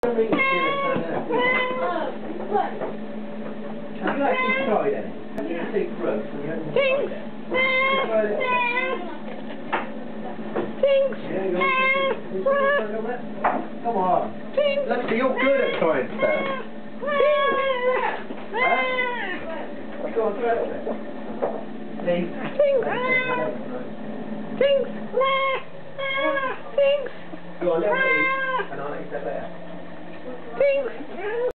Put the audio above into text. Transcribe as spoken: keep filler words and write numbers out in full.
Have you actually tried it? Have you seen growth when you haven't tried it? Try it. Thanks. Yeah, you want to try it? Come on. Let's see, you're good at trying stuff. Huh? Go on, try it. Please. Thanks. Thanks. Go on, let me eat, and I'll let you step there. Thanks.